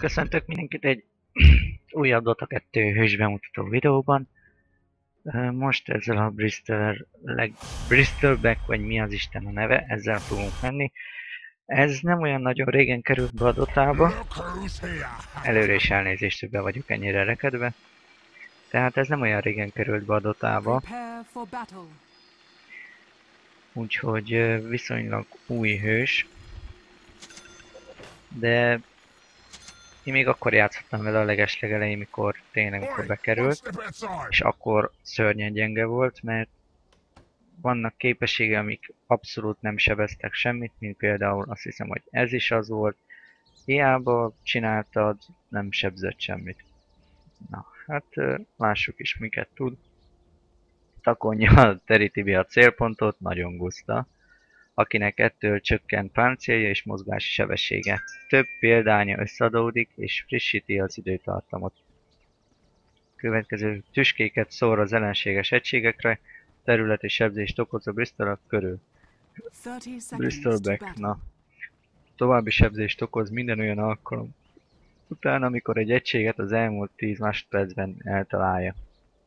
Köszöntök mindenkit egy újabb Dota 2 hős bemutató videóban. Most ezzel a Bristolback, vagy mi az Isten a neve, ezzel fogunk menni. Ez nem olyan nagyon régen került be a Dotába. Előre is elnézést, hogy be vagyok ennyire rekedve. Tehát ez nem olyan régen került be a Dotába. Úgyhogy viszonylag új hős. De én még akkor játszottam vele a legeslegelején, mikor tényleg bekerült, és akkor szörnyen gyenge volt, mert vannak képességei, amik abszolút nem sebeztek semmit, mint például azt hiszem, hogy ez is az volt. Hiába csináltad, nem sebzett semmit. Na, hát lássuk is, miket tud. Takonja teríti be a célpontot, nagyon guszta. Akinek ettől csökkent páncélja és mozgási sebessége. Több példánya összeadódik és frissíti az időtartamot. Következő tüskéket szór az ellenséges egységekre, területi sebzést okoz a Bristolok körül. Bristolback, na. További sebzést okoz minden olyan alkalom után, amikor egy egységet az elmúlt 10 másodpercben eltalálja.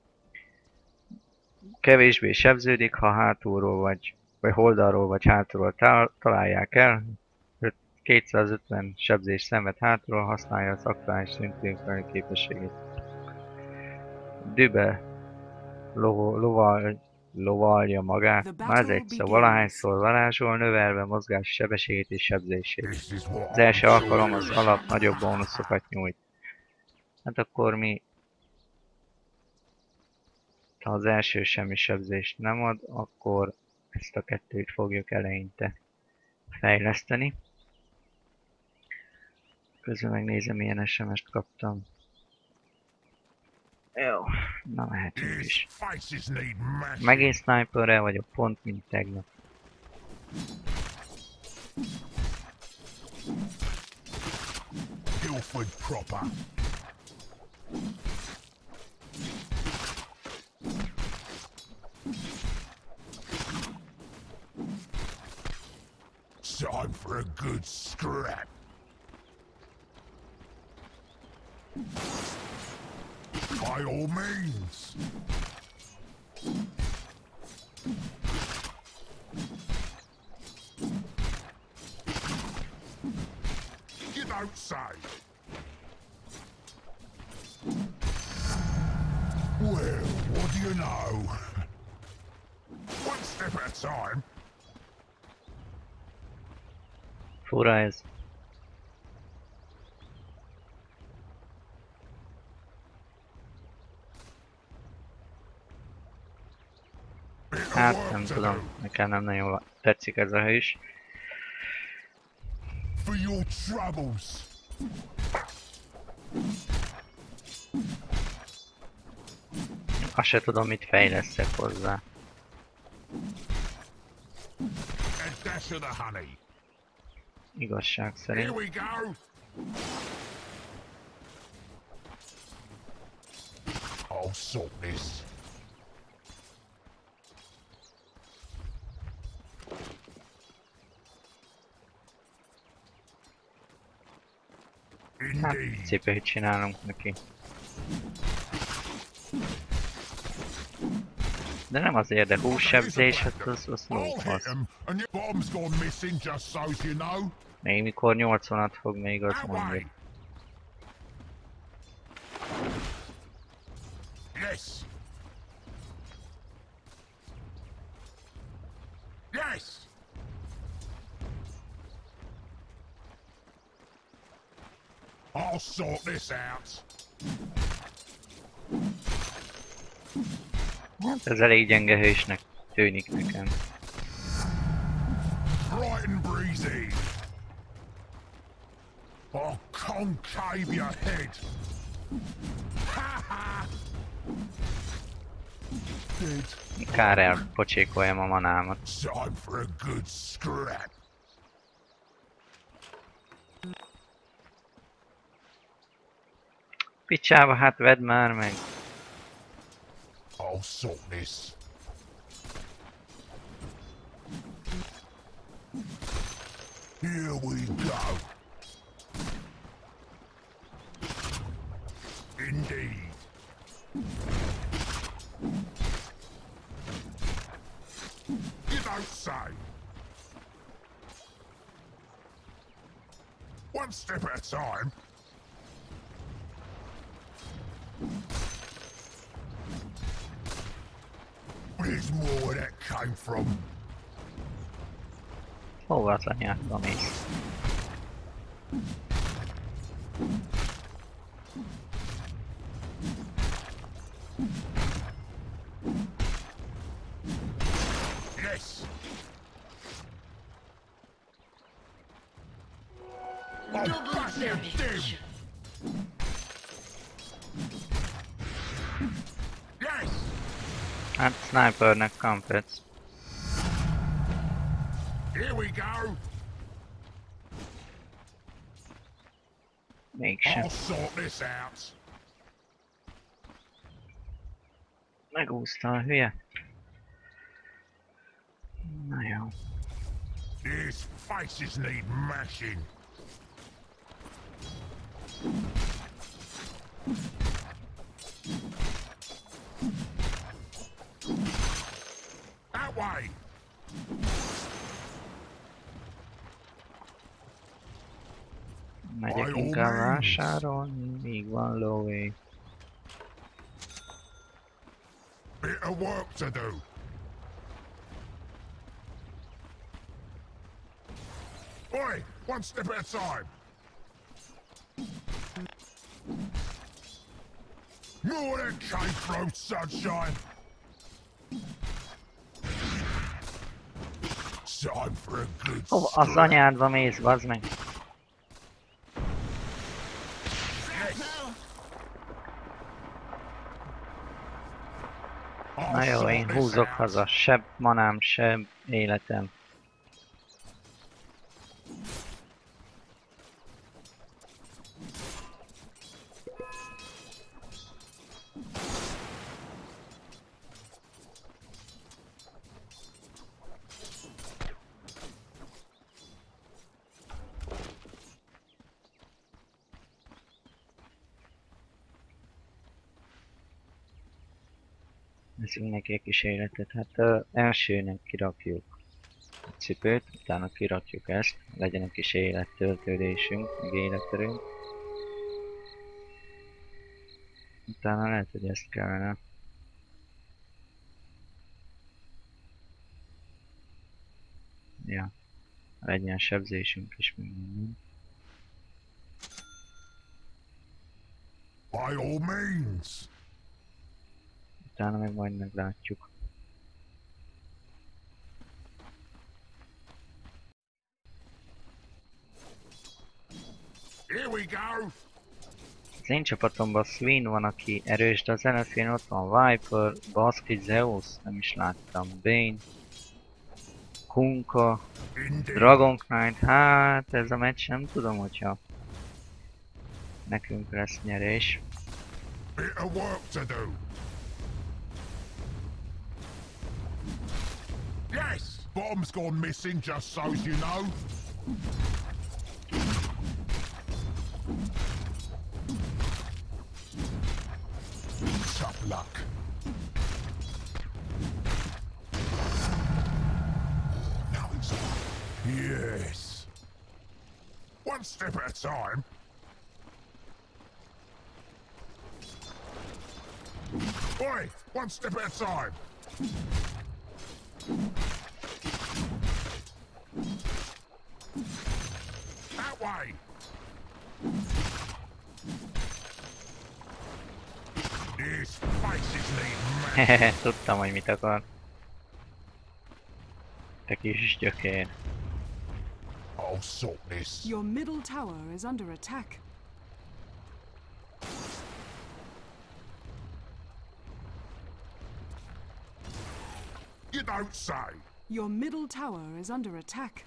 Kevésbé sebződik, ha hátulról vagy oldalról vagy hátulról találják el. 250 sebzés szenved hátulról, használja az aktuális szintű képességét. Dübe lovalja magát, már egyszer valahányszor varázsol, növelve mozgási sebességét és sebzését. Az első alkalom az alap nagyobb bónuszokat nyújt. Hát akkor mi, ha az első semmi sebzést nem ad, akkor ezt a kettőt fogjuk eleinte fejleszteni. Közben megnézem, milyen SMS-t kaptam. Jó, na mehetünk is. Megint sniperrel vagyok, pont mint tegnap. Time for a good scrap. By all means. You don't say. Well, what do you know? One step at a time. Fura ez. Hát nem tudom, nekem nem nagyon tetszik ez a hely is. Azt se tudom, mit fejlesztek hozzá. Igazság szerint. I'll sort this. Hát, cipőt csinálunk neki. De nem azért, de hússebzés, hát az lók az. Még mikor 80-at fog még az mondani. Yes. Yes. I'll sort this out. Hát ez elég gyenge hősnek tűnik nekem. Bright and breezy. I'll concave your head. Kár elpocsékoljam a manámat. Time for a good scrap. Picsába, hát vedd már meg. I'll sort this. Here we go. One step at a time. Where's more where that came from? Hova az anyádba mész? Yes. Oh, bust him, dude. Yes. Hát snipernek kampec. Here we go. Mégsem. I'll sort this out. Megúszta a hülye. Na jó. These faces need mashing. That way. Megyek inkább vásárolni, míg van lóvé. Bit of work to do. Oi, one step at a time. More than cane throat, sunshine. Time for a good Hova az strip. anyádba mész, bazd meg? Na jó, én húzok haza. Sebb manám, sebb életem. Veszünk neki egy kis életet. Hát elsőnek kirakjuk a cipőt, utána kirakjuk ezt, legyen egy kis élettöltődésünk, meg életerőnk. Utána lehet, hogy ezt kellene. Ja, legyen sebzésünk is minden. By all means. Utána meg majd meglátjuk. Here we go. Az én csapatomban Swin van, aki erős, de az ellenfél ott van Viper, Basket, Zeus, nem is láttam, Bane, Kunka, Indeed. Dragon Knight, hát ez a meccs nem tudom, hogyha nekünk lesz nyerés. Bit of work to do. Yes! Bomb's gone missing, just so you know. Tough luck. Now it's on. Yes. One step at a time. Oi! One step at a time. That way. These faces need Hehehe, tudtam, hogy mit akar. Te kis gyökér. I'll sort this. Your middle tower is under attack. You don't say. Your middle tower is under attack.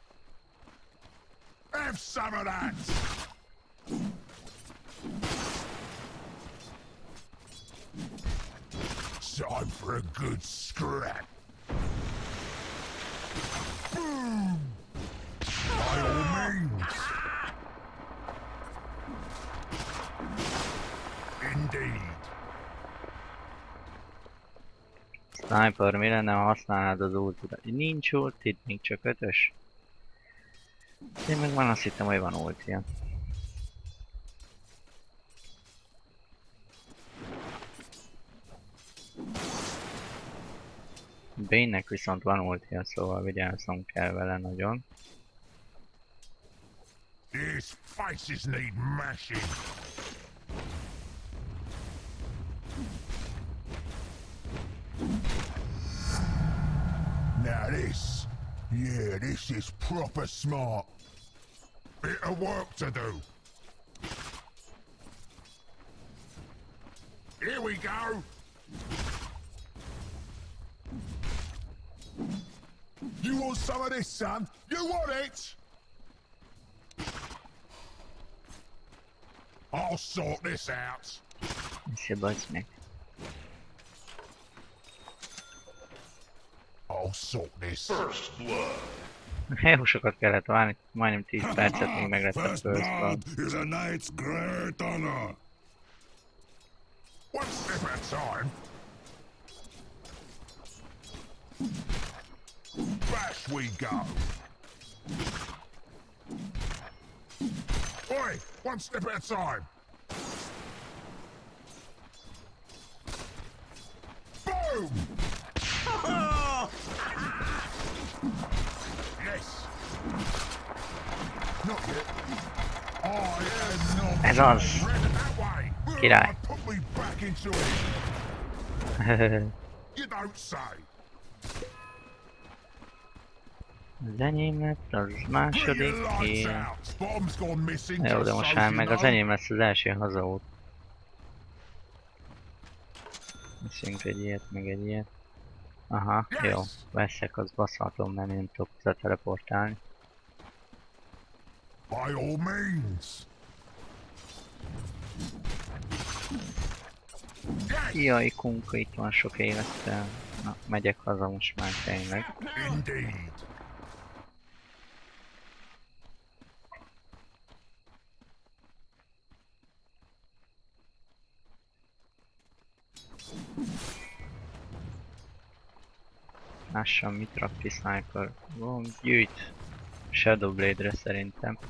Have some of that. Time for a good scrap. Boom! By all means. Indeed. Sniper, mi lenne, ha használnád az ultidat? Nincs ultid, még csak 5-ös. Én meg van, azt hittem, hogy van ultija. Bane-nek viszont van ultija, szóval vigyáznom kell vele nagyon. These faces need mashing. Now this, yeah, this is proper smart. Bit of work to do. Here we go. You want some of this, son? You want it? I'll sort this out. Se bazd meg. I'll sort this. Jó sokat kellett várni, majdnem 10 percet, még meg lett a First first blood. blood is a knight's great honor. One step at a time. Bash we go. Oi, one step at a time. Boom! Yes. Not yet. I am not. Ez az. That way. Király. Put me back into it. You don't say. Az enyém lett, az Bring második, your lights és... out. Bomb's gone missing. Jó, de just most so már you meg az know. enyém lesz az első hazaút. Veszünk egy ilyet, meg egy ilyet. Aha, jó. Veszek, az baszhatom, mert én tudok teleportálni. By all means. Jaj, kunka, itt van sok élettel. Na, megyek haza most már tényleg. Indeed. Lassan Mitraki Sniper. Ó, gyűjt Shadowblade-re szerintem.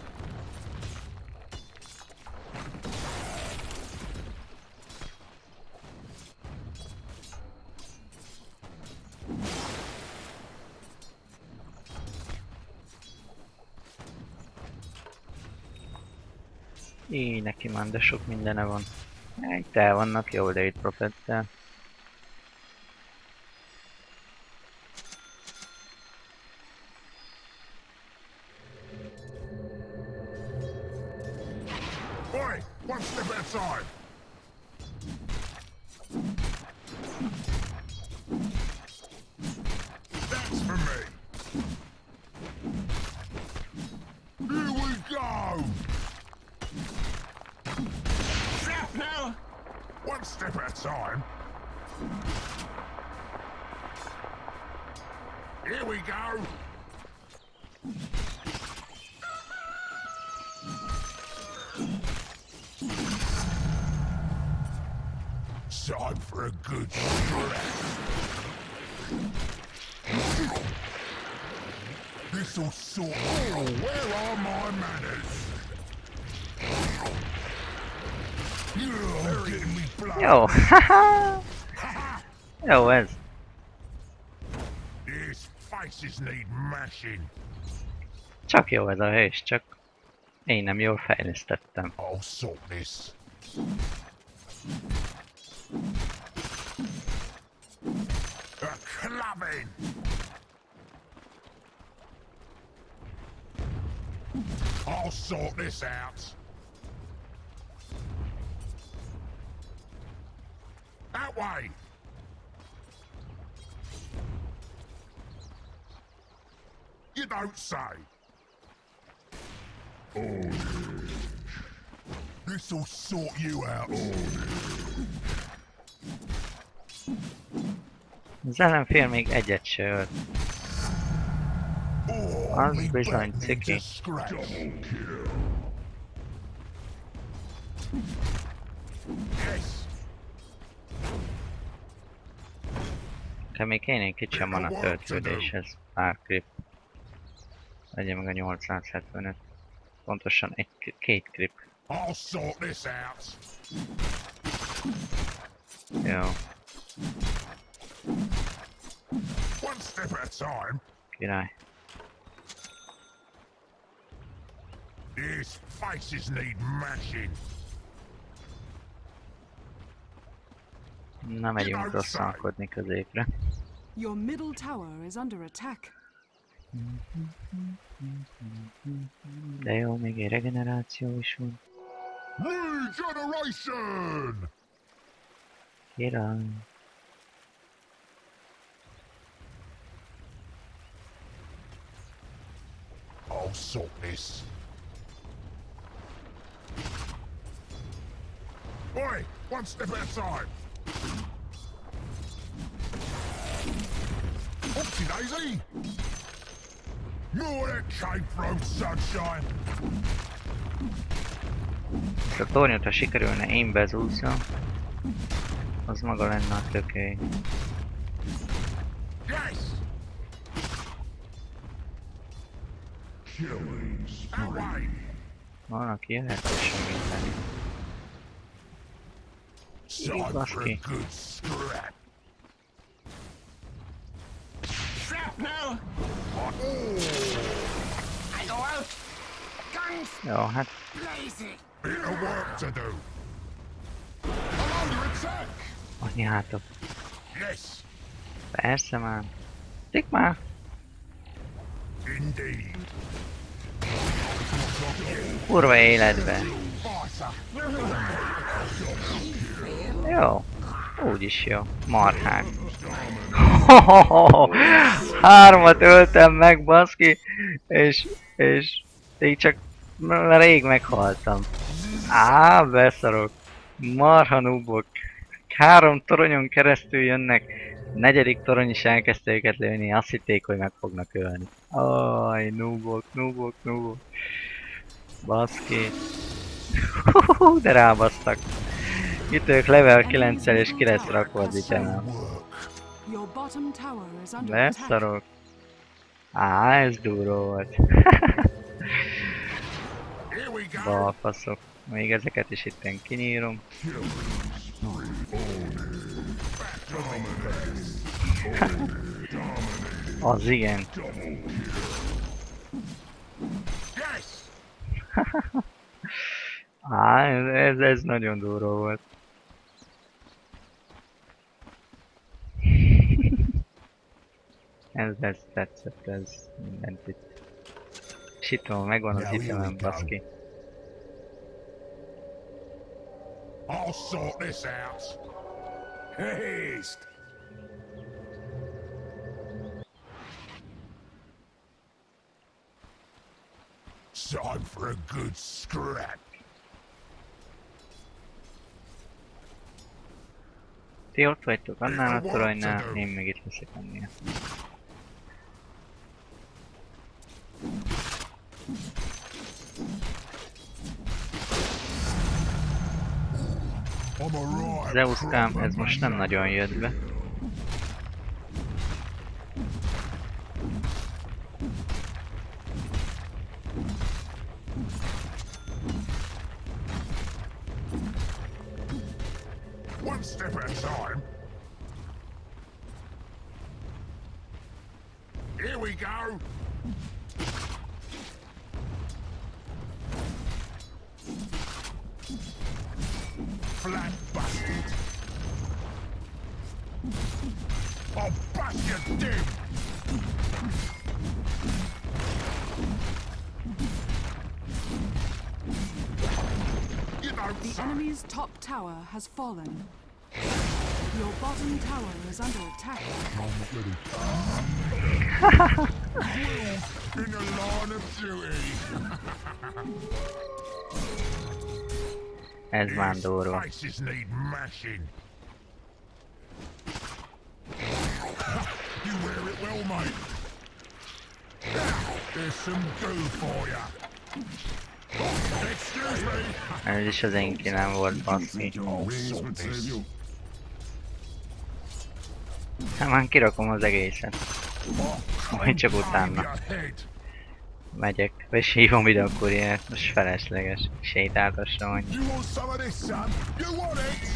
Így neki már, de sok mindene van. Itt el vannak jó Blade Prophet-tel. Oi, one step at a time. That's for me. Here we go. Shrapnel. One step at a time. Here we go. Time for a good scrap. This'll sort. Oh, where are my manners? You're getting me blood. Jó, haha! Jó ez. These faces need mashing. Csak jó ez a hős, csak én nem jól fejlesztettem. I'll sort this. A clubbing. I'll sort this out. That way. You don't say. This'll sort you out. Az ellenfél még egyet se ölt. Az me bizony back ciki. into scratch. Yes. Nekem még kéne egy kicsi a mana töltődéshez. Pár klip. Legyen meg a 875. Pontosan két klip. I'll sort this out. Jó, One step at a time. király. These faces need mashing. Na, megyünk rosszalkodni középre. Your middle tower is under attack. De jó, még egy regeneráció is van. Regeneration! Király. I'll sort this. Oi, one step at a time. Oopsie daisy! More that came from sunshine. És a tornyot, ha sikerülne én bezúzzam, az maga lenne a tökély. Yes! Away! Van, aki jöhet és segíteni. Time for a Lasky. good scrap. Shrapnel! I go out! Guns Jó, hát blazing! Bit of work to do. I'm under attack! anyátok. Yes, Persze már. Tik már. indeed. Kurva életbe. Jó. Úgyis jó. Marhák. Hármat öltem meg, baszki. És így csak rég meghaltam. Á, beszarok. Marha núbok. 3 toronyon keresztül jönnek. 4. torony is elkezdte őket lőni. Azt hitték, hogy meg fognak ölni. Aj, núbok. Baszki. De rábasztak. Itt ők level 9-el és ki lesz rakva az itemem. Your bottom tower is under attack. Beszarok. Á, ez duró volt. Here we go. Balfaszok. Még ezeket is itten kinyírom. Az igen. Yes, Á, ez nagyon duró volt. Ez tetszett, ez mindent itt. És itt van, megvan az itemem, baszki. I'll sort this out. Haste. Time for a good scrap. Ti ott vagytok annál a toronynál, én meg itt leszek ennél. I'm a right Zeuskám, proper ez most nem nagyon jött be. One step at a time. Here we go. Flat bastard. I'll bust you dead. You don't The say. enemy's top tower has fallen. Your bottom tower is under attack. In the line of duty. Ez már durva. Faces need mashing. You wear it well, mate. There's some goo for ya. Excuse me. Ez is az én kinem volt, baszki. I'll sort this. Hát már kirakom az egészet. Majd csak Time utána. your head. Megyek, és hívom ide a kuriért, most felesleges. Sétáltassam annyi. You want some of this, son? You want it?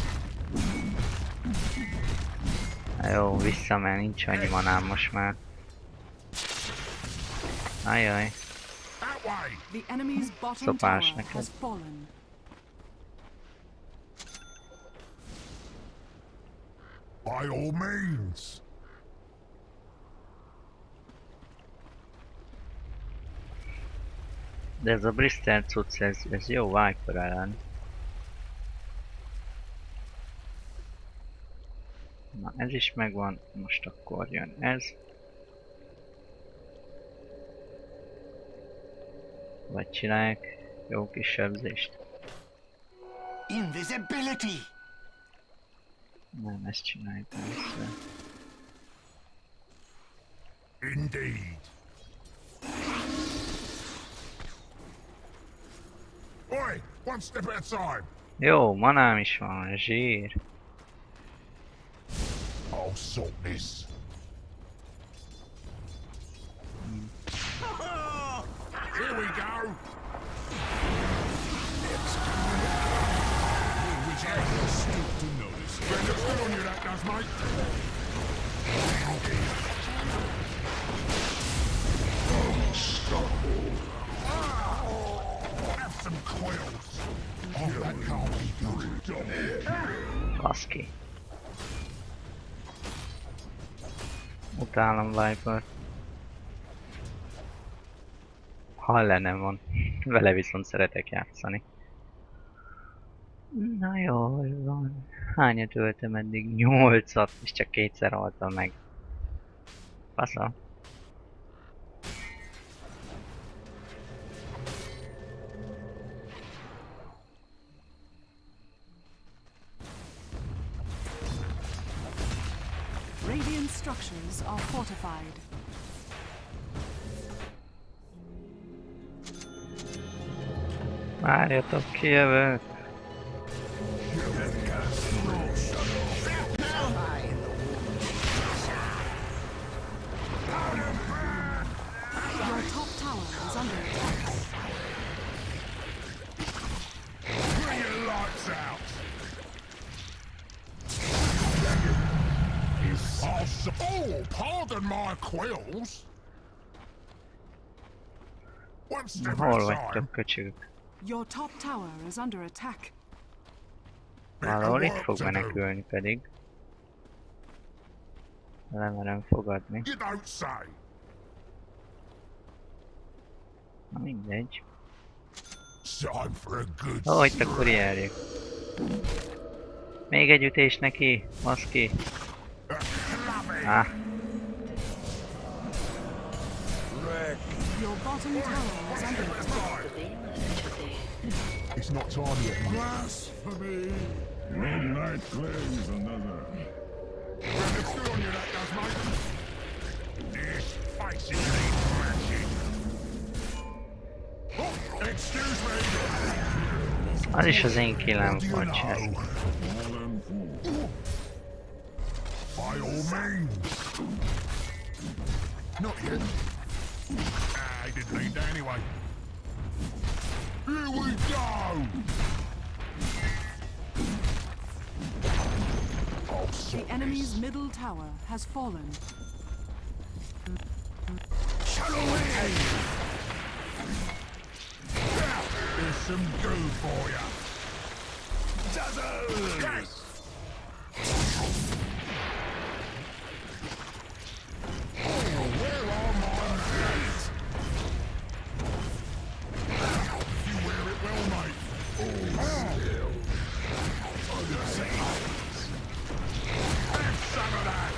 Na jó, vissza, mert nincs annyi manám most már. Ajaj, That way. The enemy's bottom Szopás tower neked. has fallen. By all means. de ez a Blister cucc, ez jó Viper ellen. Na ez is megvan, most akkor jön ez. Vagy csinálják jó kis sebzést. Invisibility. Nem, ezt csináljuk először. Indeed. Oi, one step at a time. Jó, manám is van, zsír. I'll sort this. Here we go. Well, looks good on you, that does, mate. Have some coils. Oh, that can't be good. Baszki. Utálom Viper. Hallenem van. Vele viszont szeretek játszani. Na jól van. Hányat öltem eddig? 8-at, és csak kétszer haltam meg. Fasza. Radiant structures are fortified. Várjatok ki jövök. Your top tower is under attack. Bring your lights out. Oh, pardon my quills. One step at Hol a time. vagytok, köcsögök? Your top tower is under attack. Valahol itt fog menekülni pedig. Lemerem fogadni. You don't say. Na mindegy. Time for a good Ó, itt a kurierjük. Még egy ütés neki, baszki. Ah, Your bottom tower is under attack. It's not time yet, mate. Blasphemy! One night claims another. Well, looks good on you, that does, mate. This face is magic. Oh, excuse me. az is az én killem What do you volt, know? cseh. Fallen fool. By all means. Not yet. I didn't need that anyway. Here we go! I'll The sort enemy's this. middle tower has fallen. Shall we? There's some goo for ya. Dazzle! Yes! Oh, where are my mats? You wear it well, mate. Oh, still. Have some of that.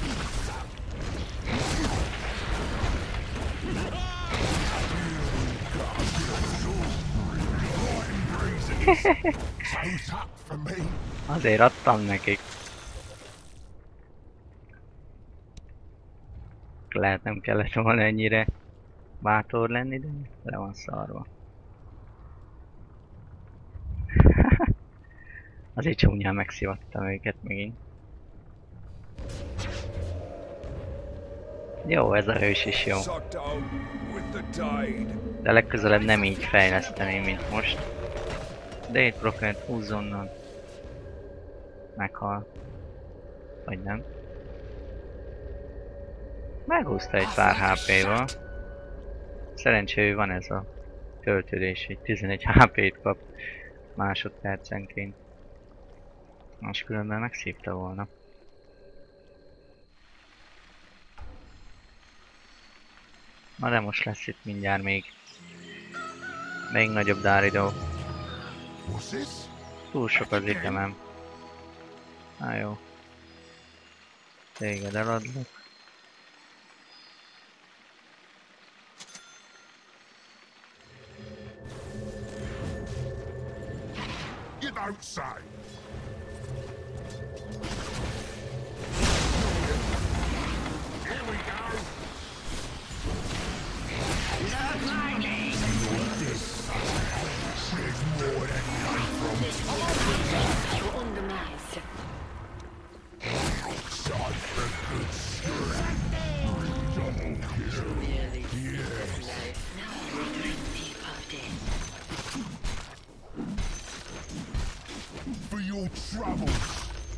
Toes up for me. Azért adtam nekik. Lehet nem kellett volna ennyire bátor lenni, de le van szarva. Azért csúnyán megszivattam őket megint. Jó, ez a hős is jó. Sucked out with the tide. De legközelebb nem így fejleszteném, mint most. Date Rocket, húzz onnan. Meghal. Vagy nem. Meghúzta egy pár HP-val. Szerencsére van ez a töltődés, hogy 11 HP-t kap másodpercenként. Máskülönben megszívta volna. Na de most lesz itt mindjárt még nagyobb Dáridó. What's this? Túl sok az itemem. Na jó. Téged eladlak. You don't say. Here we go. Look lightning. There's more than enough from You're on the mice. outside for good strength. Double kill. Merely Yes. now withering deep of death. For your troubles.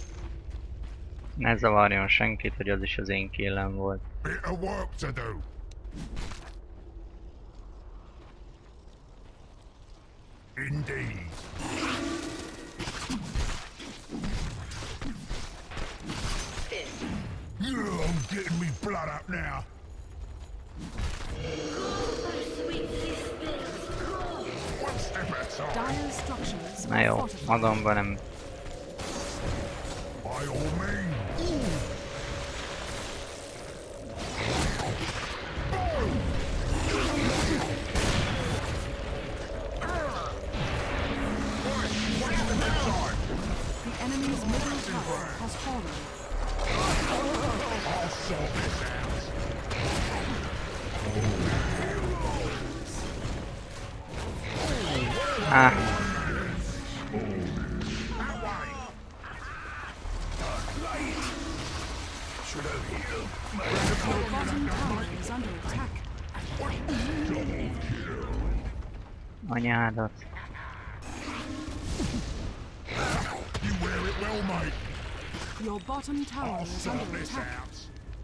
Ne zavarjon senkit, hogy az is az én killem volt. Bit of work to do. Indeed. I'm getting me blood up now. One step at a time. Dire structures Na are jó, fortified. magamban nem. By all means. The enemy's middle tower has fallen. I'll sort this out. Ah, That way. Should have healed. Your bottom tower is under attack. anyádat. You wear it well, mate. Your bottom tower I'll is sort under this attack. out.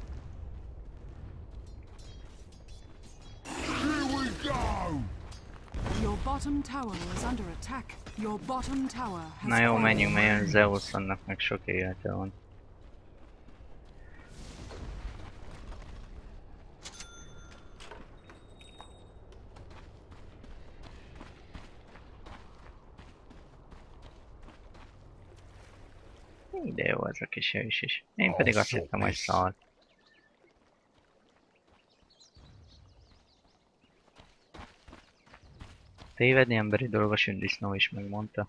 Here we go. Your bottom tower is under attack. Your bottom tower has Na jó, fallen. menjünk, mert jön Zeus, annak meg sok élete van. De jó ez a kis hős is. Én pedig azt hittem, hogy szar. Tévedni emberi dolog, a sündisznó is megmondta.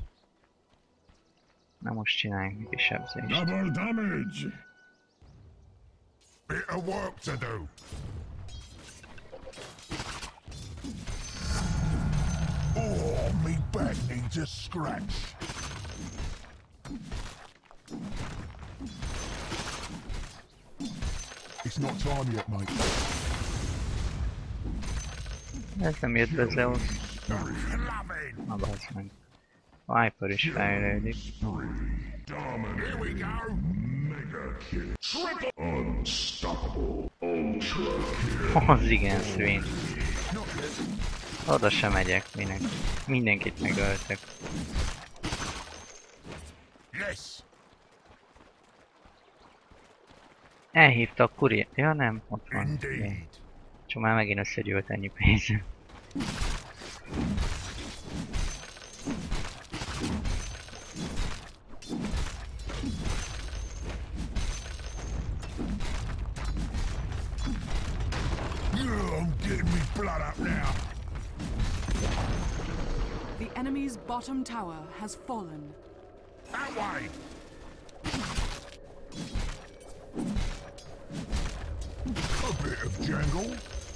Na most csináljunk egy kis sebzést. Double damage! Bit of work to do. Oh, me back needs a scratch. It's not time yet, mate. Ez nem jött be Zeus. Loving. Na bazd meg. Viper is fejlődik. Here we go. Unstoppable ultra kill. Az igen, szvén. Oda sem megyek, minek. Mindenkit megöltek. Yes. Elhívta a kurier. Ja nem, ott van. Indeed. Csak már megint összegyűlt ennyi pénz. I'm getting me blood up now. The enemy's bottom tower has fallen. That way. A bit of jangle.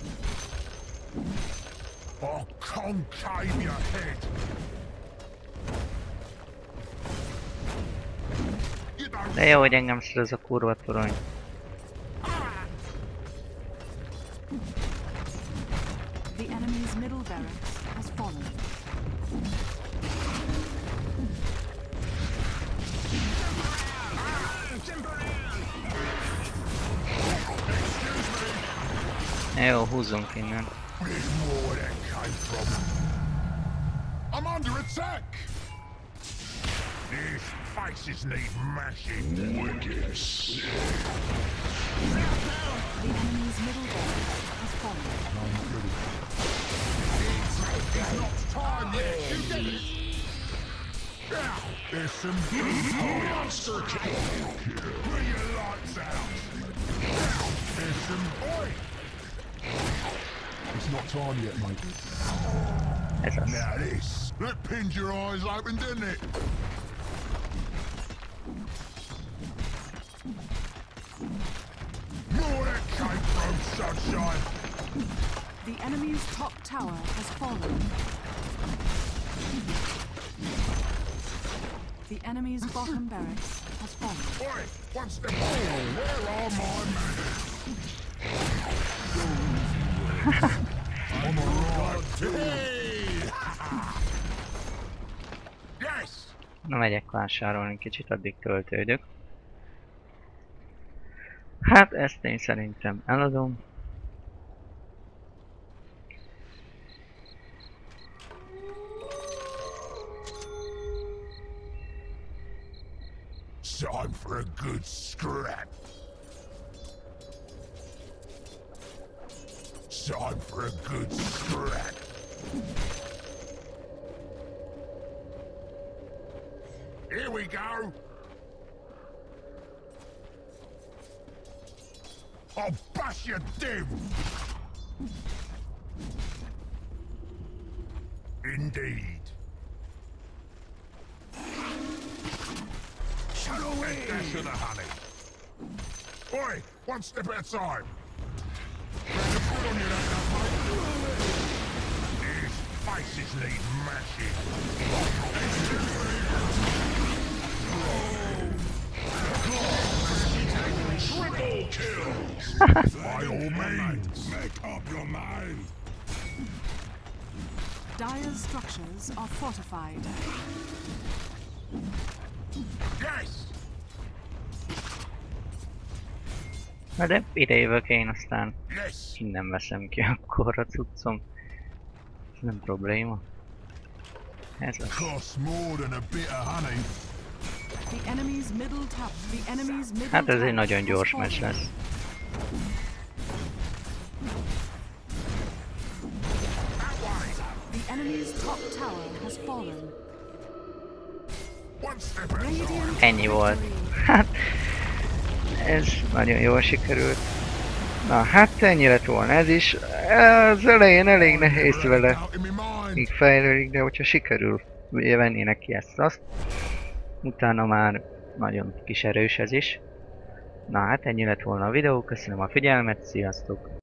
I'll concave your head. You don't De jó, hogy engem szed ez a kurva torony. middle barracks has fallen. Jó, húzzunk innen. There's more where that came from. I'm under attack! These faces need mashing. Wicked sick. The enemy's middle barracks has fallen. It's not time yet. You get it? Yeah, there's some monster kill. Bring your lights out. There's some boy. It's not time yet, mate. Ez az. Now this. That pinned your eyes open, didn't it? More that came from, sunshine. The enemy's top tower has fallen. The enemy's bottom barracks has fallen. Boy, what's the ball? Where are my manners? I'm alright too. Hey! Yes! Na, megyek vásárolni kicsit, addig töltődök. Hát ezt én szerintem eladom. Time for a good scrap. Time for a good scrap. Here we go. I'll bash you dim. Indeed. Dash of the honey. Boy, one step at a time. Better put on you that mate. These faces need mashing. Triple kills. By all means, make up your mind. Dire's structures are fortified. Yes. Na de ide jövök én, aztán Yes. innen veszem ki akkor a cuccom. Ez nem probléma. Ez az. Costs more than a bit of honey. The enemy's middle tower. The enemy's middle Hát ez egy tower nagyon has gyors fallen. meccs lesz. The enemy's top tower has fallen. One step at a time. Radiant Ennyi volt. victory. Hát ez nagyon jól sikerült. Na hát ennyi lett volna ez is. Az elején elég nehéz vele. Out in my mind. Így fejlődik, de hogyha sikerül venni neki ezt-azt, utána már nagyon kis erős ez is. Na hát ennyi lett volna a videó, köszönöm a figyelmet, sziasztok!